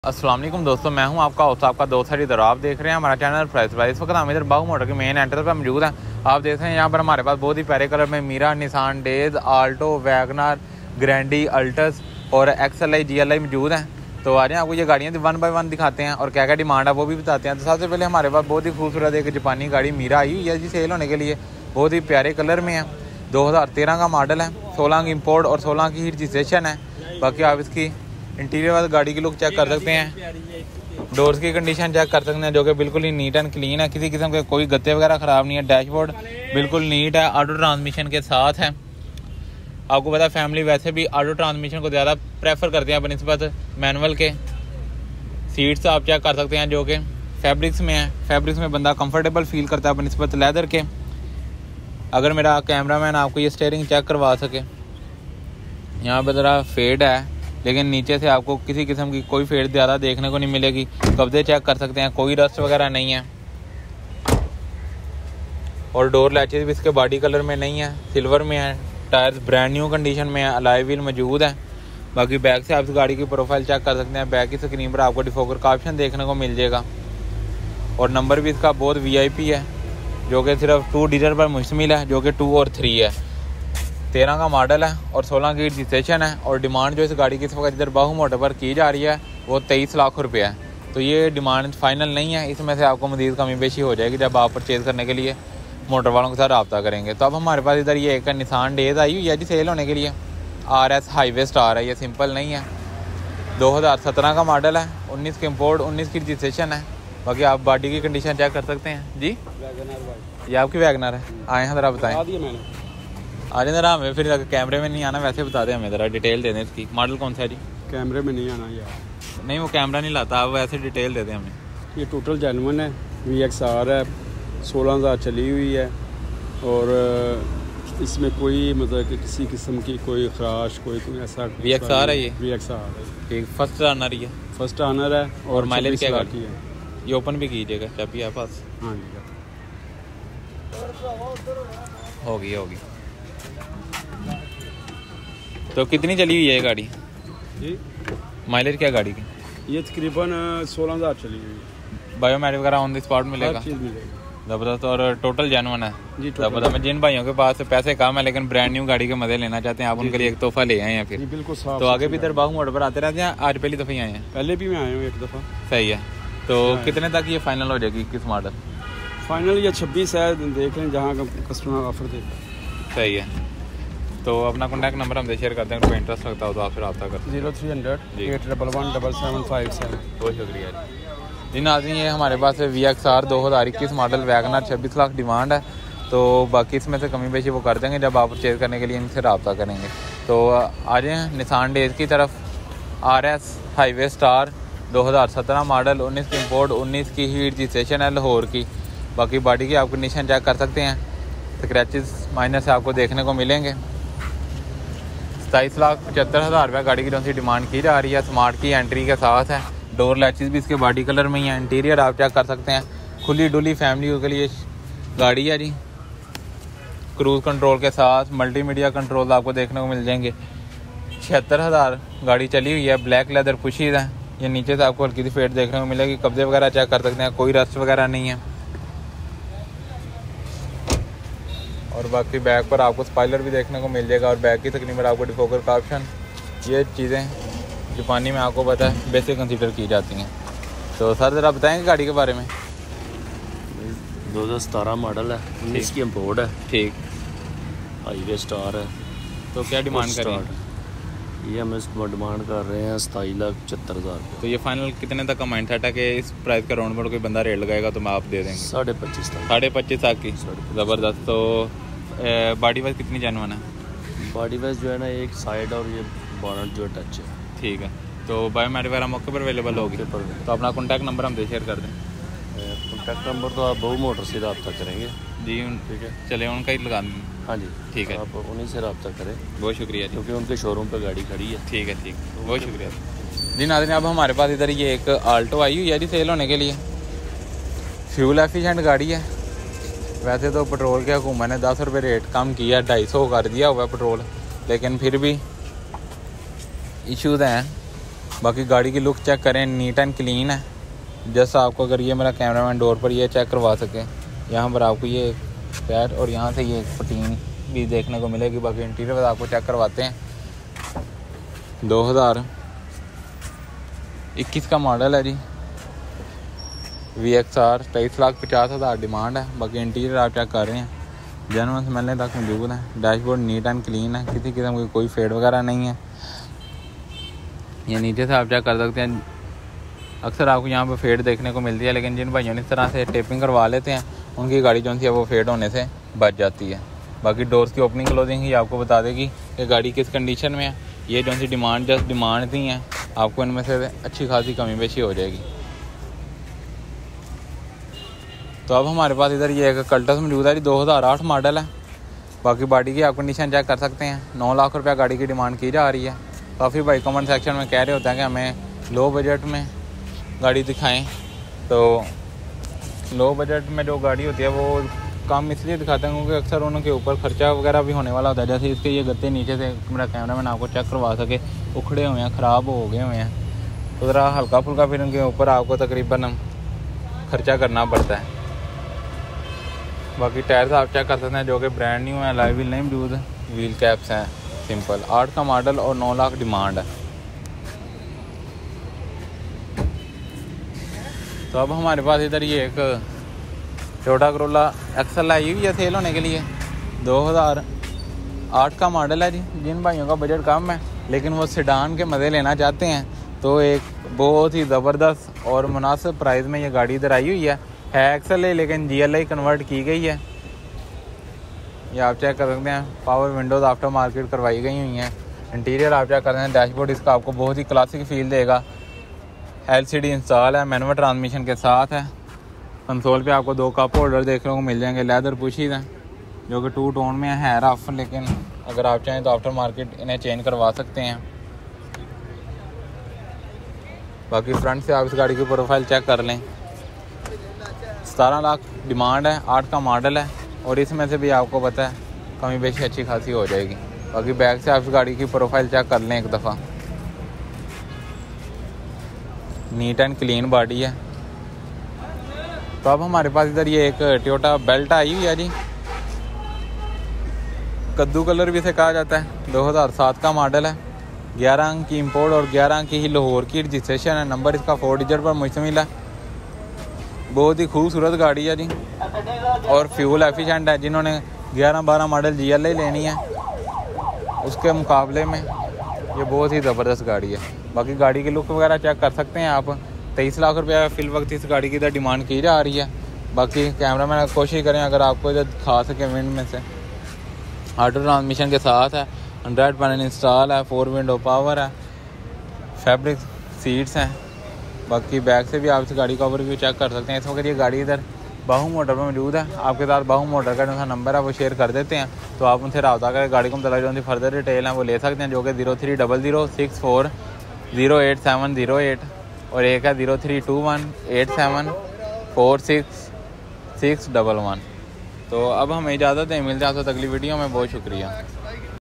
अस्सलाम वालेकुम दोस्तों, मैं हूं आपका होस्ट आपका दोस्त है। इधर आप देख रहे हैं हमारा चैनल प्राइस प्राइस। इस वक्त हम इधर बाहू मोटर के मेन एंट्रेंस पर मौजूद हैं। आप देख रहे हैं यहाँ पर हमारे पास बहुत ही प्यारे कलर में Mira, Nissan Days, Alto, Wagon R, Grande, Altis और XLI GLI मौजूद हैं। तो आ रहे हैं आपको ये गाड़ियाँ 1 बाय 1 दिखाते हैं और क्या क्या डिमांड है वो भी बताते हैं। तो सबसे पहले हमारे पास बहुत ही खूबसूरत एक जापानी गाड़ी मीरा आई हुई है जी सेल होने के लिए। बहुत ही प्यारे कलर में है, 2013 का मॉडल है, 16 की इम्पोर्ट और 16 की रजिस्ट्रेशन है। बाकी आप इसकी इंटीरियर वाली गाड़ी की लुक चेक कर सकते हैं, डोर्स की कंडीशन चेक कर सकते हैं जो कि बिल्कुल ही नीट एंड क्लीन है, किसी किस्म के कोई गत्ते वगैरह ख़राब नहीं है। डैशबोर्ड बिल्कुल नीट है, ऑटो ट्रांसमिशन के साथ है। आपको पता है फैमिली वैसे भी ऑटो ट्रांसमिशन को ज़्यादा प्रेफर करते हैं बनस्बत मैनुअल के। सीट्स आप चेक कर सकते हैं जो कि फैब्रिक्स में है, फैब्रिक्स में बंदा कंफर्टेबल फील करता है बनस्बत लेदर के। अगर मेरा कैमरामैन आपको ये स्टीयरिंग चेक करवा सके, यहाँ पर ज़रा फेड है लेकिन नीचे से आपको किसी किस्म की कोई फेड ज़्यादा देखने को नहीं मिलेगी। कब्जे चेक कर सकते हैं, कोई रस्ट वगैरह नहीं है और डोर लैचेस भी इसके बॉडी कलर में नहीं है, सिल्वर में है। टायर्स ब्रांड न्यू कंडीशन में है, अलॉय व्हील मौजूद है। बाकी बैक से आप इस गाड़ी की प्रोफाइल चेक कर सकते हैं। बैक की स्क्रीन पर आपको डिफोकर का ऑप्शन देखने को मिल जाएगा और नंबर भी इसका बहुत VIP है जो कि सिर्फ 2 डिजिट पर मुश्तमिल है, जो कि 2 और 3 है। 13 का मॉडल है और 16 की रजिस्ट्रेशन है। और डिमांड जो इस गाड़ी की इस वक्त इधर बाहू मोटर पर की जा रही है वो 23 लाख रुपये है। तो ये डिमांड फाइनल नहीं है, इसमें से आपको मज़ीद कमी पेशी हो जाएगी जब आप परचेज़ करने के लिए मोटर वालों के साथ रब्ता करेंगे। तो अब हमारे पास इधर ये एक निसान डेज आई हुई है जी सेल होने के लिए। RS हाईवे स्टार है, ये सिंपल नहीं है। 2017 का मॉडल है, 19 की इम्पोर्ट, 19 की रजिस्ट्रेशन है। बाकी आप बॉडी की कंडीशन चेक कर सकते हैं जी। ये आपकी वैगनर है, आए हैं ज़रा बताएँ। आ जाए ज़रा, हमें फिर कैमरे में नहीं आना, वैसे बता दें हमें ज़रा डिटेल दे दें इसकी। मॉडल कौन सा है जी? कैमरे में नहीं आना यार, नहीं वो कैमरा नहीं लाता, आप वैसे डिटेल दे दें हमें। ये टोटल जेन्युइन है, VXR है, 16,000 चली हुई है और इसमें कोई मतलब कि किसी किस्म की कोई खराश कोई ऐसा VXR है, ये VXR है ठीक। फर्स्ट ऑनर ही है, फर्स्ट ऑनर है और माइलेज क्या की है। ये ओपन भी कीजिएगा, चाबी है पास? हाँ जी, होगी। तो कितनी चली हुई है ये गाड़ी जी? माइलेज क्या गाड़ी की? ये तकरीबन 16,000 चली हुई है। बायोमेट्रिक वगैरह ऑन द स्पॉट मिलेगा? हर चीज़ मिलेगी। ज़बरदस्त। और टोटल जेन्युइन है जी, ज़बरदस्त। मैं जिन भाइयों के पास पैसे कम है लेकिन ब्रांड न्यू गाड़ी के मज़े लेना चाहते हैं, आप उनके लिए एक तोहफा ले आए हैं फिर। बिल्कुल साफ। तो आगे भी इधर बाहू मोटर पर आते रहते हैं, आज पहली दफ़ा ही आए हैं? पहले भी मैं आया हूँ एक दफ़ा। सही है। तो कितने तक ये फाइनल हो जाएगी, किस मॉडल? फाइनल ये 26 है, देख लें जहाँ का कस्टमर ऑफर दे। सही है। तो अपना कॉन्टैक्ट नंबर हमसे शेयर करते हैं, कोई इंटरेस्ट लगता हो तो आपसे रब्ता कर। 0300 811 7757। बहुत शुक्रिया जी नाज़रीन। ये हमारे पास VXR 2021 model Wagon R, 26 lakh demand है। तो बाकी इसमें से कमी पेशी वो कर देंगे जब आप परचेज़ करने के लिए इनसे रब्ता करेंगे। तो आ जाएँ निसान डेज की तरफ। RS हाईवे स्टार 2017 मॉडल, 19 की इम्पोर्ट, 19 की ही रजिस्ट्रेशन है लाहौर की। बाकी बॉडी की आप कंडीशन चेक कर सकते हैं, स्क्रैचेस माइनस आपको देखने को मिलेंगे। 27,75,000 रुपये गाड़ी की जो सी डिमांड की जा रही है। स्मार्ट की एंट्री के साथ है, डोर लैचेस भी इसके बॉडी कलर में ही है। इंटीरियर आप चेक कर सकते हैं, खुली डुली फैमिली के लिए गाड़ी है जी। क्रूज़ कंट्रोल के साथ मल्टीमीडिया कंट्रोल आपको देखने को मिल जाएंगे। 76,000 गाड़ी चली हुई है, ब्लैक लेदर पुशीज है। ये नीचे से आपको हल्की सी फेट देखने को मिलेगी। कब्जे वगैरह चेक कर सकते हैं, कोई रस्ट वगैरह नहीं है। और बाकी बैक पर आपको स्पॉइलर भी देखने को मिल जाएगा और बैक की तकनीक पर आपको डिफोकर का ऑप्शन। ये चीज़ें जापानी में आपको पता है बेसिक कंसीडर की जाती हैं। तो सर ज़रा बताएंगे गाड़ी के बारे में। 2017 मॉडल है, 19 की इम्पोर्ट है, ठीक। हाईवे स्टार है। तो क्या डिमांड कर रहे हैं? ये हम इसको डिमांड कर रहे हैं 27,75,000 रुपये। तो ये फाइनल कितने तक का माइंड सेट है कि इस प्राइस का राउंड पर कोई बंदा रेट लगाएगा तो मैं आप दे देंगे? 25.5 तक। 25.5 तक की, ज़बरदस्त। तो बॉडी वाइज कितनी जेन्युइन है? बॉडी वाइज जो है ना, एक साइड और ये बोनट जो टच है। ठीक है। तो बायोमेट्रिक वगैरह मौके पर अवेलेबल होगी? तो अपना कॉन्टैक्ट नंबर हमसे शेयर कर दें। कॉन्टैक्ट नंबर तो आप बहु मोटर से रब्ता करेंगे जी। ठीक है, चले उनका ही लगा दें। हाँ जी, ठीक है, आप उन्हीं से रब्ता करें। बहुत शुक्रिया जी, क्योंकि उनके शोरूम पे गाड़ी खड़ी है। ठीक है, ठीक, बहुत शुक्रिया जी नाज़रीन। अब हमारे पास इधर ये एक आल्टो आई हुई है जी सेल होने के लिए। फ्यूल एफिशिएंट गाड़ी है। वैसे तो पेट्रोल के हुकूमत ने 10 रुपये रेट कम किया, 250 कर दिया हुआ पेट्रोल, लेकिन फिर भी इश्यूज़ हैं। बाकी गाड़ी की लुक चेक करें, नीट एंड क्लीन है। जैसा आपको अगर ये मेरा कैमरामैन डोर पर ये चेक करवा सके, यहाँ पर आपको ये पैर और यहाँ से ये पटीन भी देखने को मिलेगी। बाकी इंटीरियर पर आपको चेक करवाते हैं। 2021 का मॉडल है जी, VXR 23,50,000 डिमांड है। बाकी इंटीरियर आप चेक कर रहे हैं, जेन्युइन स्मेल तक मौजूद है। डैशबोर्ड नीट एंड क्लीन है, किसी किस्म की कोई फेड वगैरह नहीं है। ये नीचे से आप चेक कर सकते हैं, अक्सर आपको यहाँ पे फेड देखने को मिलती है, लेकिन जिन भाइयों ने इस तरह से टेपिंग करवा लेते हैं उनकी गाड़ी जो सी है वो फेड होने से बच जाती है। बाकी डोर्स की ओपनिंग क्लोजिंग ही आपको बता देगी कि गाड़ी किस कंडीशन में है। ये जो सी डिमांड थी हैं, आपको इनमें से अच्छी खासी कमी बेशी हो जाएगी। तो अब हमारे पास इधर ये एक कल्टस मौजूद है जी, 2008 मॉडल है। बाकी बॉडी की आप कंडीशन चेक कर सकते हैं। 9 लाख रुपया गाड़ी की डिमांड की जा रही है। काफ़ी भाई कमेंट सेक्शन में कह रहे होते हैं कि हमें लो बजट में गाड़ी दिखाएं, तो लो बजट में जो गाड़ी होती है वो कम इसलिए दिखाते हैं क्योंकि अक्सर उनके ऊपर खर्चा वगैरह भी होने वाला होता है। जैसे इसके ये गत्ते नीचे से मेरा कैमरामैन आपको चेक करवा सके उखड़े हुए हैं, ख़राब हो गए हुए हैं, तो ज़रा हल्का फुल्का फिर उनके ऊपर आपको तकरीबन खर्चा करना पड़ता है। बाकी टायर्स आप चेक कर सकते हैं जो कि ब्रांड न्यू है, लाइव व्हील नहीं मौजूद, व्हील कैप्स हैं सिंपल। 8 का मॉडल और 9 लाख डिमांड है। तो अब हमारे पास इधर ये एक टोयोटा करोला एक्सल आई हुई है सेल होने के लिए। 2008 का मॉडल है जी। जिन भाइयों का बजट कम है लेकिन वो सेडान के मज़े लेना चाहते हैं, तो एक बहुत ही ज़बरदस्त और मुनासिब प्राइस में ये गाड़ी इधर आई हुई है एक्सल है, लेकिन GLI कन्वर्ट की गई है। ये आप चेक कर सकते हैं। पावर विंडोज़ आफ्टर मार्केट करवाई गई हुई हैं। इंटीरियर आप चेक कर सकते हैं। डैशबोर्ड इसका आपको बहुत ही क्लासिक फील देगा। LCD इंस्टॉल है, मैनुअल ट्रांसमिशन के साथ है। कंसोल पे आपको 2 कप होल्डर देखने को मिल जाएंगे, लेदर पुशीज हैं जो कि 2 टोन में है रफ, लेकिन अगर आप चाहें तो आफ्टर मार्केट इन्हें चेंज करवा सकते हैं। बाकी फ्रंट से आप इस गाड़ी की प्रोफाइल चेक कर लें। 17 लाख डिमांड है, 8 का मॉडल है, और इसमें से भी आपको पता है कमी बेशी अच्छी खासी हो जाएगी। बाकी बैक से आप इस गाड़ी की प्रोफाइल चेक कर लें एक दफ़ा। नीट एंड क्लीन बॉडी है। तो अब हमारे पास इधर ये एक टोयोटा बेल्ट आई हुई है जी, कद्दू कलर भी इसे कहा जाता है। 2007 का मॉडल है। 11 अंक की इंपोर्ट और 11 अंक की ही लाहौर की रजिस्ट्रेशन है। नंबर इसका 4 डिजिट पर मुश्तमिल है। बहुत ही खूबसूरत गाड़ी है जी, और फ्यूल एफिशिएंट है। जिन्होंने 11-12 मॉडल GLI लेनी है उसके मुकाबले में ये बहुत ही ज़बरदस्त गाड़ी है। बाकी गाड़ी की लुक वगैरह चेक कर सकते हैं आप। 23 लाख रुपया फिल वक्त इस गाड़ी की इधर डिमांड की जा रही है। बाकी कैमरा मैन कोशिश करें अगर आपको इधर दिखा सके विंड में से। ऑटो ट्रांसमिशन के साथ है, एंड्रॉयड पैनल इंस्टॉल है, 4 विंडो पावर है, फैब्रिक सीट्स हैं। बाकी बैक से भी आप इस गाड़ी का ओवरव्यू चेक कर सकते हैं। इस वक्त ये गाड़ी इधर बाहू मोटर पर मौजूद है। आपके साथ बाहू मोटर का जो नंबर है वो शेयर कर देते हैं, तो आप उनसे रब्ता करके गाड़ी को मतलब जो फर्दर डिटेल है वो ले सकते हैं, जो कि 030064087008 और एक है 0321874611। तो अब हमें इजाज़त है, मिलते हैं आपसे अगली वीडियो में। बहुत शुक्रिया।